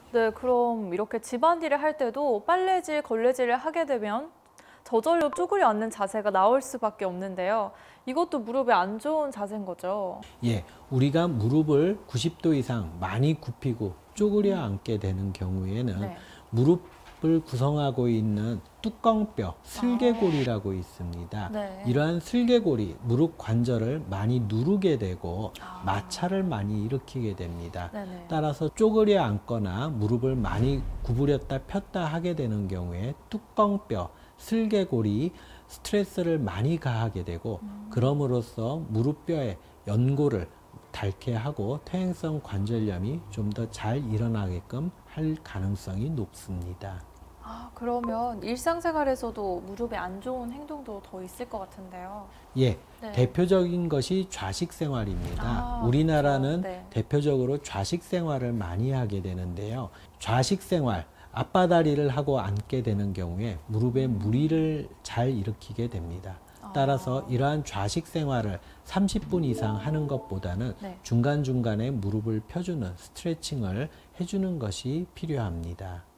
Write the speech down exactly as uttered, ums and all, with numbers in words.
네, 그럼 이렇게 집안일을 할 때도 빨래질, 걸레질을 하게 되면 저절로 쭈그려 앉는 자세가 나올 수밖에 없는데요. 이것도 무릎에 안 좋은 자세인 거죠? 예, 우리가 무릎을 구십 도 이상 많이 굽히고 쪼그려 앉게 되는 경우에는 네. 무릎을 구성하고 있는 뚜껑뼈, 슬개골이라고 있습니다. 네. 이러한 슬개골이 무릎 관절을 많이 누르게 되고 아. 마찰을 많이 일으키게 됩니다. 네네. 따라서 쪼그려 앉거나 무릎을 많이 구부렸다 폈다 하게 되는 경우에 뚜껑뼈, 슬개골이 스트레스를 많이 가하게 되고 음. 그럼으로써 무릎뼈의 연골을 닳게 하고 퇴행성 관절염이 좀 더 잘 일어나게끔 할 가능성이 높습니다. 아, 그러면 일상생활에서도 무릎에 안 좋은 행동도 더 있을 것 같은데요. 예, 네. 대표적인 것이 좌식 생활입니다. 아, 우리나라는 그렇죠. 네. 대표적으로 좌식 생활을 많이 하게 되는데요. 좌식 생활, 앞바다리를 하고 앉게 되는 경우에 무릎에 무리를 잘 일으키게 됩니다. 따라서 이러한 좌식 생활을 삼십 분 이상 하는 것보다는 네. 중간중간에 무릎을 펴주는 스트레칭을 해주는 것이 필요합니다.